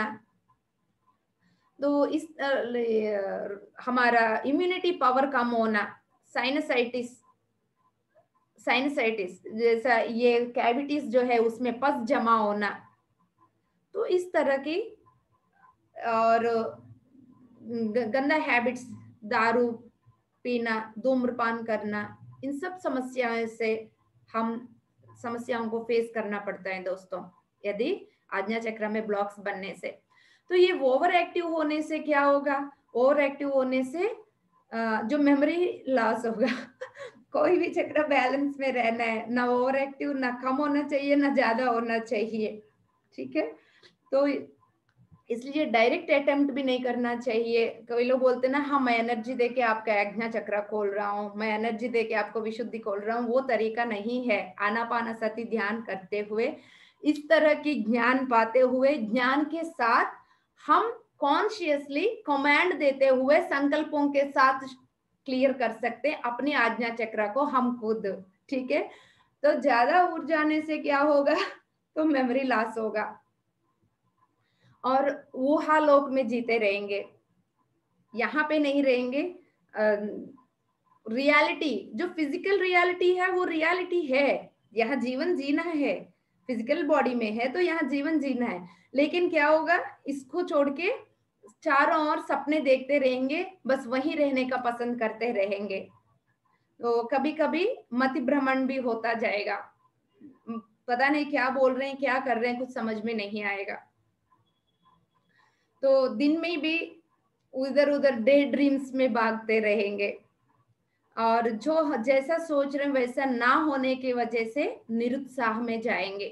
तो इस हमारा इम्यूनिटी पावर कम होना, साइनसाइटिस साइनसाइटिस जैसा ये कैविटीज जो है उसमें पस जमा होना, तो इस तरह की, और गंदा हैबिट्स, दारू पीना, धूम्रपान करना, इन सब समस्याओं से हम समस्याओं को फेस करना पड़ता है दोस्तों, यदि आज्ञा चक्र में ब्लॉक्स बनने से। तो ये ओवर एक्टिव होने से क्या होगा, ओवर एक्टिव होने से जो मेमोरी लॉस होगा कोई भी चक्र बैलेंस में रहना है, ना ओवर एक्टिव, ना कम होना चाहिए, ना ज्यादा होना चाहिए, ठीक है। तो इसलिए डायरेक्ट अटेम्प्ट भी नहीं करना चाहिए। कई लोग बोलते ना, हाँ मैं एनर्जी देके आपका आज्ञा चक्र खोल रहा हूँ, मैं एनर्जी देके आपको विशुद्धि खोल रहा हूँ, वो तरीका नहीं है। आनापानसति ध्यान करते हुए, इस तरह की ज्ञान पाते हुए, ज्ञान के साथ हम कॉन्शियसली कमांड देते हुए संकल्पों के साथ क्लियर कर सकते हैं अपने आज्ञा चक्र को हम खुद, ठीक है। तो ज्यादा उड़ जाने से क्या होगा, तो मेमोरी लॉस होगा, और ऊहा लोक में जीते रहेंगे, यहाँ पे नहीं रहेंगे। रियलिटी, जो फिजिकल रियलिटी है वो रियलिटी है, यहाँ जीवन जीना है, फिजिकल बॉडी में है तो यहाँ जीवन जीना है, लेकिन क्या होगा, इसको छोड़ के चारों ओर सपने देखते रहेंगे, बस वहीं रहने का पसंद करते रहेंगे, तो कभी कभी मति भ्रमण भी होता जाएगा, पता नहीं क्या बोल रहे हैं क्या कर रहे हैं, कुछ समझ में नहीं आएगा। तो दिन में भी उधर उधर डे ड्रीम्स में भागते रहेंगे, और जो जैसा सोच रहे हैं वैसा ना होने की वजह से निरुत्साह में जाएंगे।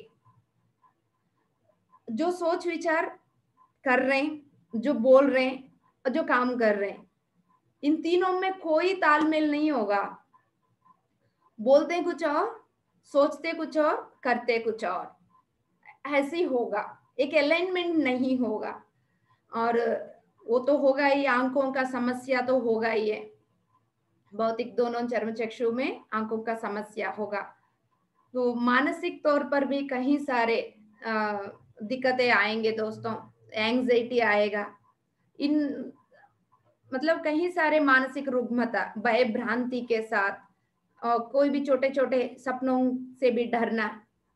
जो सोच विचार कर रहे हैं, जो बोल रहे हैं और जो काम कर रहे हैं, इन तीनों में कोई तालमेल नहीं होगा, बोलते कुछ और, सोचते कुछ और, करते कुछ और, ऐसे ही होगा, एक अलाइनमेंट नहीं होगा, और वो तो होगा ही, आंखों का समस्या तो होगा ही है, भौतिक दोनों चर्म चक्षु में आंखों का समस्या होगा। तो मानसिक तौर पर भी कहीं सारे दिक्कतें आएंगे दोस्तों, एंग्जाइटी आएगा, इन मतलब कहीं सारे मानसिक रुग्मता, भय भ्रांति के साथ, और कोई भी छोटे छोटे सपनों से भी डरना,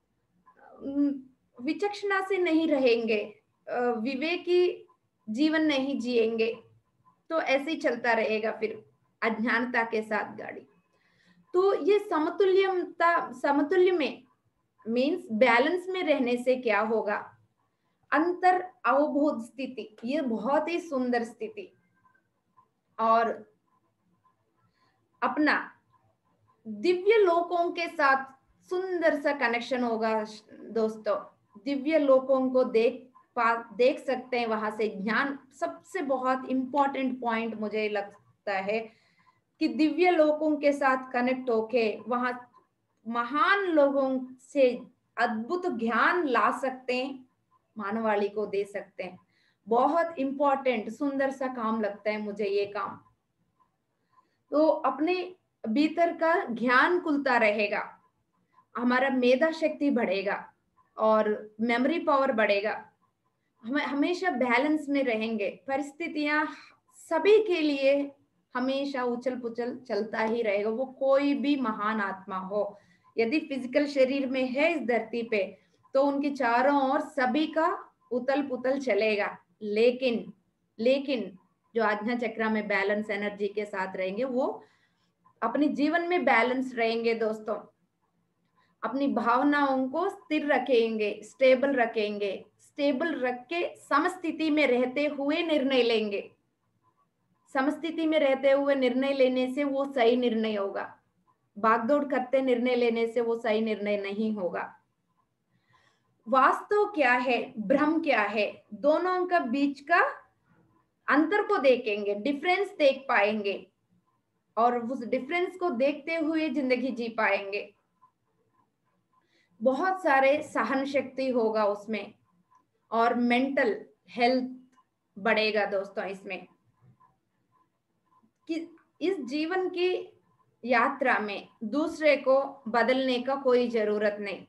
विचक्षणा से नहीं रहेंगे, विवेकी जीवन नहीं जिएंगे, तो ऐसे ही चलता रहेगा फिर अज्ञानता के साथ गाड़ी। तो ये समतुल्यता, समतुल्य में मीन्स बैलेंस में रहने से क्या होगा, अंतर अवबोध स्थिति, ये बहुत ही सुंदर स्थिति, और अपना दिव्य लोकों के साथ सुंदर सा कनेक्शन होगा दोस्तों। दिव्य लोकों को देख पा देख सकते हैं वहां से ज्ञान। सबसे बहुत इंपॉर्टेंट पॉइंट मुझे लगता है कि दिव्य लोकों के साथ कनेक्ट होके वहां महान लोगों से अद्भुत ज्ञान ला सकते हैं, मानवाళी को दे सकते हैं। बहुत इंपॉर्टेंट सुंदर सा काम लगता है मुझे ये काम। तो अपने भीतर का ज्ञान खुलता रहेगा, हमारा मेधा शक्ति बढ़ेगा और मेमोरी पावर बढ़ेगा, हम हमेशा बैलेंस में रहेंगे। परिस्थितियां सभी के लिए हमेशा उछल पुछल चलता ही रहेगा, वो कोई भी महान आत्मा हो, यदि फिजिकल शरीर में है इस धरती पे तो उनके चारों ओर सभी का उतल पुतल चलेगा। लेकिन लेकिन जो आज्ञा चक्र में बैलेंस एनर्जी के साथ रहेंगे वो अपने जीवन में बैलेंस रहेंगे दोस्तों, अपनी भावनाओं को स्थिर रखेंगे, स्टेबल रखेंगे, स्टेबल रख के समस्थिति में रहते हुए निर्णय लेंगे। समस्थिति में रहते हुए निर्णय लेने से वो सही निर्णय होगा, भागदौड़ करते निर्णय लेने से वो सही निर्णय नहीं होगा। वास्तव क्या है, भ्रम क्या है, दोनों का बीच का अंतर को देखेंगे, डिफरेंस देख पाएंगे और उस डिफरेंस को देखते हुए जिंदगी जी पाएंगे। बहुत सारे सहन शक्ति होगा उसमें और मेंटल हेल्थ बढ़ेगा दोस्तों इसमें, कि इस जीवन की यात्रा में दूसरे को बदलने का कोई जरूरत नहीं,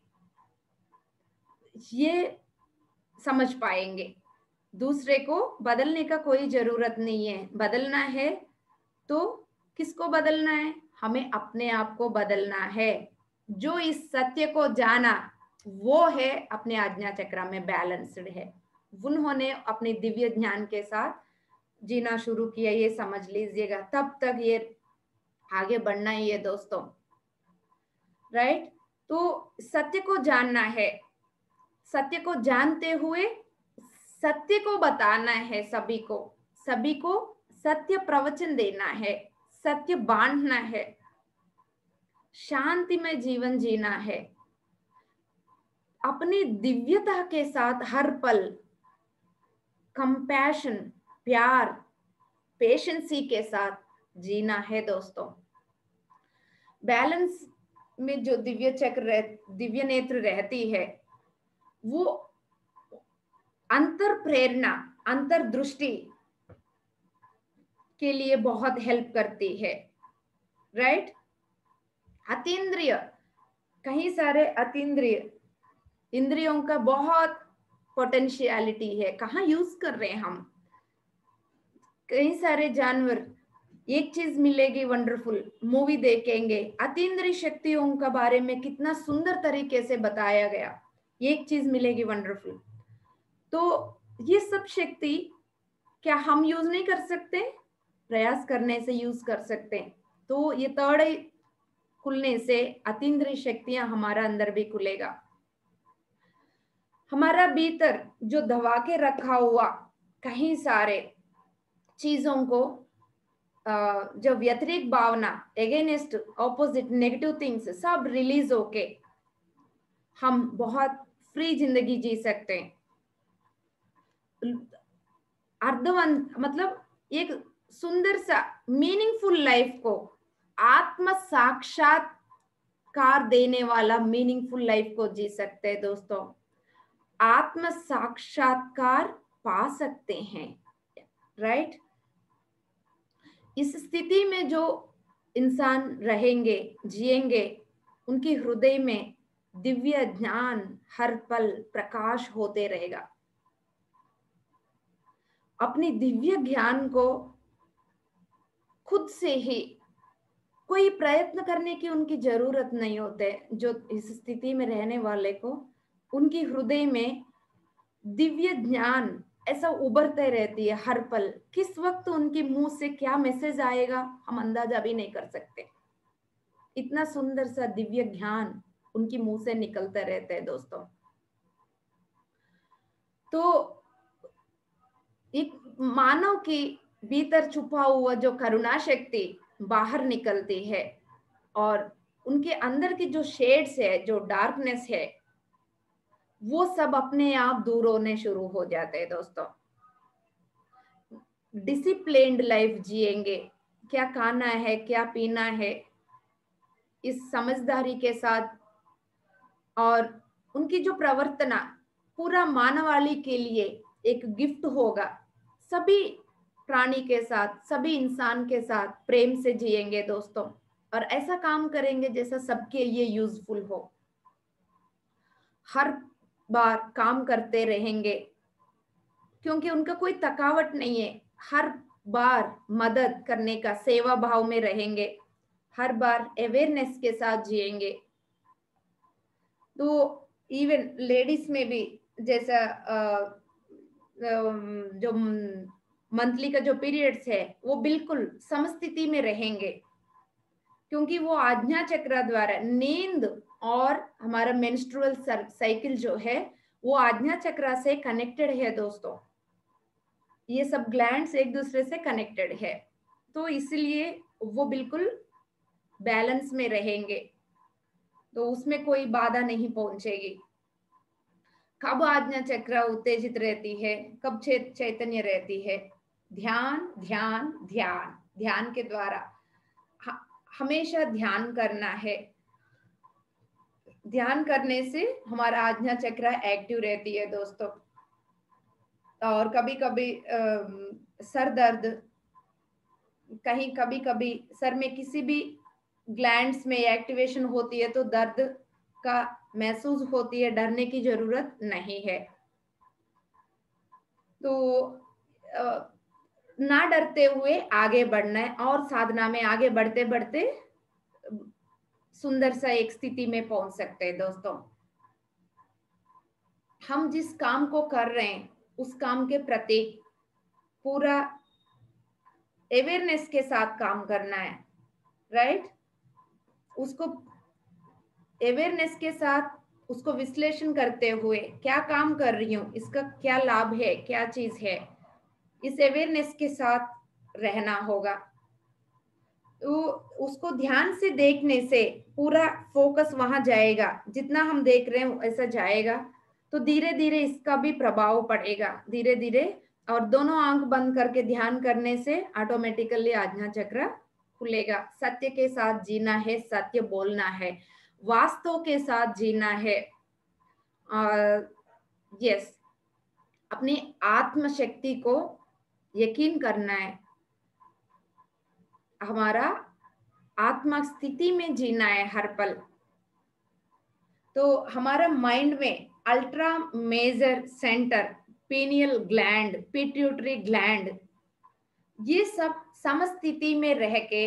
ये समझ पाएंगे। दूसरे को बदलने का कोई जरूरत नहीं है, बदलना है तो किसको बदलना है, हमें अपने आप को बदलना है। जो इस सत्य को जाना वो है अपने आज्ञा चक्र में बैलेंस्ड है, उन्होंने अपने दिव्य ज्ञान के साथ जीना शुरू किया, ये समझ लीजिएगा। तब तक ये आगे बढ़ना ही है दोस्तों, राइट। तो सत्य को जानना है, सत्य को जानते हुए सत्य को बताना है सभी को, सभी को सत्य प्रवचन देना है, सत्य बांटना है, शांति में जीवन जीना है, अपनी दिव्यता के साथ हर पल कंपैशन, प्यार, पेशेंसी के साथ जीना है दोस्तों। बैलेंस में जो दिव्य चक्र, दिव्य नेत्र रहती है वो अंतर प्रेरणा, अंतर दृष्टि के लिए बहुत हेल्प करती है, राइट। अतीन्द्रिय, कहीं सारे अतीन्द्रिय इंद्रियों का बहुत पोटेंशियलिटी है, कहाँ यूज कर रहे हैं हम। कई सारे जानवर, एक चीज मिलेगी वंडरफुल, मूवी देखेंगे, अतीन्द्रिय शक्तियों का बारे में कितना सुंदर तरीके से बताया गया, एक चीज मिलेगी वंडरफुल। तो ये सब शक्ति क्या हम यूज नहीं कर सकते, प्रयास करने से यूज कर सकते हैं। तो ये थर्ड आई खुलने से अतीन्द्रिय शक्तियां हमारा अंदर भी खुलेगा। हमारा भीतर जो दबा के रखा हुआ कहीं सारे चीजों को, जो व्यतिरिक्त भावना, अगेंस्ट, ऑपोजिट, नेगेटिव थिंग्स सब रिलीज होके हम बहुत फ्री जिंदगी जी सकते हैं। अर्धवंत मतलब एक सुंदर सा मीनिंगफुल लाइफ को, आत्म साक्षात्कार देने वाला मीनिंगफुल लाइफ को जी सकते हैं दोस्तों। आत्म साक्षात्कार पा सकते हैं, राइट। इस स्थिति में जो इंसान रहेंगे, जिएंगे, उनके हृदय में दिव्य ज्ञान हर पल प्रकाश होते रहेगा। अपनी दिव्य ज्ञान को खुद से ही कोई प्रयत्न करने की उनकी जरूरत नहीं होते। जो इस स्थिति में रहने वाले को, उनकी हृदय में दिव्य ज्ञान ऐसा उभरते रहती है हर पल। किस वक्त उनके मुंह से क्या मैसेज आएगा हम अंदाजा भी नहीं कर सकते। इतना सुंदर सा दिव्य ज्ञान उनकी मुंह से निकलते रहते हैं दोस्तों। तो एक मानव की भीतर छुपा हुआ जो करुणा शक्ति बाहर निकलती है और उनके अंदर की जो शेड्स है, जो डार्कनेस है, वो सब अपने आप दूर होने शुरू हो जाते हैं दोस्तों। डिसिप्लिन्ड लाइफ जिएंगे, क्या खाना है, क्या पीना है, इस समझदारी के साथ, और उनकी जो प्रवर्तना पूरा मानवाళी के लिए एक गिफ्ट होगा। सभी प्राणी के साथ, सभी इंसान के साथ प्रेम से जिएंगे दोस्तों, और ऐसा काम करेंगे जैसा सबके लिए यूजफुल हो। हर बार काम करते रहेंगे क्योंकि उनका कोई थकावट नहीं है। हर बार मदद करने का सेवा भाव में रहेंगे, हर बार अवेयरनेस के साथ जिएंगे। तो इवन लेडीज में भी जैसा जो मंथली का जो पीरियड्स है वो बिल्कुल समस्थिति में रहेंगे, क्योंकि वो आज्ञा चक्र द्वारा नींद और हमारा मेंस्ट्रुअल साइकिल जो है वो आज्ञा चक्र से कनेक्टेड है दोस्तों। ये सब ग्लैंड्स एक दूसरे से कनेक्टेड है, तो इसलिए वो बिल्कुल बैलेंस में रहेंगे, तो उसमें कोई बाधा नहीं पहुंचेगी। कब आज्ञा चक्र उत्तेजित रहती है, कब चैतन्य रहती है? ध्यान ध्यान ध्यान ध्यान के द्वारा हमेशा ध्यान करना है। ध्यान करने से हमारा आज्ञा चक्र एक्टिव रहती है दोस्तों। और कभी कभी सर दर्द, कहीं कभी कभी सर में किसी भी ग्लैंड्स में एक्टिवेशन होती है तो दर्द का महसूस होती है, डरने की जरूरत नहीं है। तो ना डरते हुए आगे बढ़ना है, और साधना में आगे बढ़ते बढ़ते सुंदर सा एक स्थिति में पहुंच सकते हैं दोस्तों। हम जिस काम को कर रहे हैं उस काम के प्रति पूरा अवेयरनेस के साथ काम करना है, राइट। उसको अवेयरनेस के साथ उसको विश्लेषण करते हुए क्या काम कर रही हूँ, इसका क्या लाभ है, क्या चीज है, इस अवेयरनेस के साथ रहना होगा। तो उसको ध्यान से देखने से पूरा फोकस वहां जाएगा, जितना हम देख रहे हैं ऐसा जाएगा, तो धीरे धीरे इसका भी प्रभाव पड़ेगा धीरे धीरे। और दोनों आंख बंद करके ध्यान करने से ऑटोमेटिकली आज्ञा चक्र खुलेगा। सत्य के साथ जीना है, सत्य बोलना है, वास्तव के साथ जीना है, और यस अपनी आत्म शक्ति को यकीन करना है, हमारा आत्मा स्थिति में जीना है हर पल। तो हमारा माइंड में ultra major centre, pineal gland, pituitary gland, ये सब समस्थिति में रह के,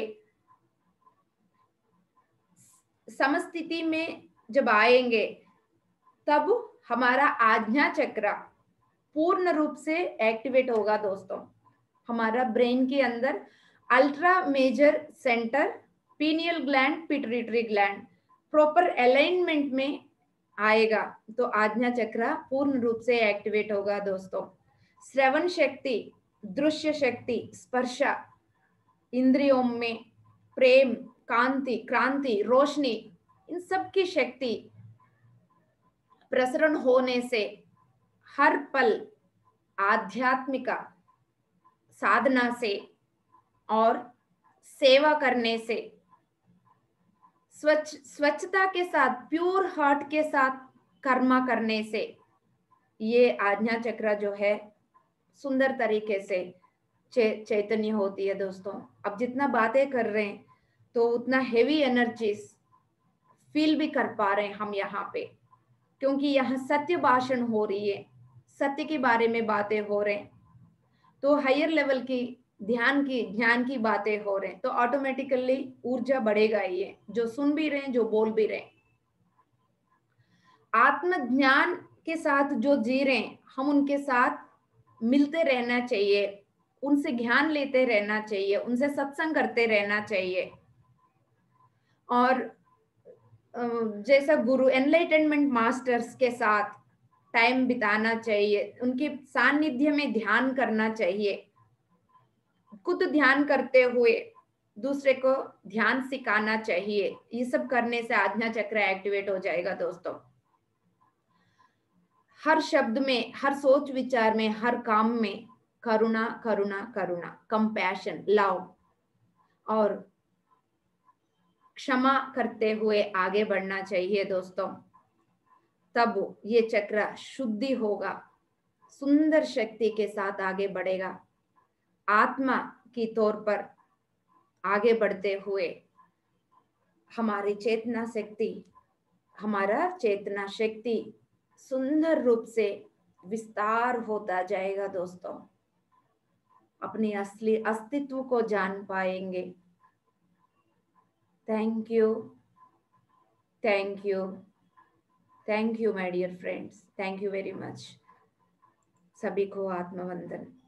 समस्थिति में जब आएंगे तब हमारा आज्ञा चक्र पूर्ण रूप से एक्टिवेट होगा दोस्तों। हमारा ब्रेन के अंदर ultra major centre, pineal gland, pituitary gland proper alignment में आएगा तो आज्ञा चक्र पूर्ण रूप से एक्टिवेट होगा दोस्तों। श्रवण शक्ति, दृश्य शक्ति, स्पर्श इंद्रियों में, प्रेम, कांति, क्रांति, रोशनी, इन सब की शक्ति प्रसरण होने से हर पल आध्यात्मिक साधना से और सेवा करने से, स्वच्छ स्वच्छता के साथ, प्योर हार्ट के साथ कर्मा करने से ये आज्ञा चक्र जो है सुंदर तरीके से चे, चैतन्य होती है दोस्तों। अब जितना बातें कर रहे हैं तो उतना हेवी एनर्जीज फील भी कर पा रहे हैं हम यहाँ पे, क्योंकि यहाँ सत्य भाषण हो रही है, सत्य के बारे में बातें हो रहे हैं, तो हायर लेवल की ध्यान की ज्ञान की बातें हो रहे हैं, तो ऑटोमेटिकली ऊर्जा बढ़ेगा ही है, जो सुन भी रहे हैं, जो बोल भी रहे हैं। आत्मज्ञान के साथ जो जी रहे हैं, हम उनके साथ मिलते रहना चाहिए, उनसे ज्ञान लेते रहना चाहिए, उनसे सत्संग करते रहना चाहिए। और जैसा गुरु एनलाइटनमेंट मास्टर्स के साथ टाइम बिताना चाहिए, उनके सानिध्य में ध्यान करना चाहिए, खुद ध्यान करते हुए दूसरे को ध्यान सिखाना चाहिए। ये सब करने से आज्ञा चक्र एक्टिवेट हो जाएगा दोस्तों। हर शब्द में, हर सोच विचार में, हर काम में करुणा करुणा करुणा, कंपैशन, लव और क्षमा करते हुए आगे बढ़ना चाहिए दोस्तों। तब ये चक्र शुद्धि होगा, सुंदर शक्ति के साथ आगे बढ़ेगा। आत्मा की तौर पर आगे बढ़ते हुए हमारी चेतना शक्ति, हमारा चेतना शक्ति सुंदर रूप से विस्तार होता जाएगा दोस्तों। अपने असली अस्तित्व को जान पाएंगे। Thank you, thank you, thank you my dear friends, thank you very much. सभी को आत्मवंदन।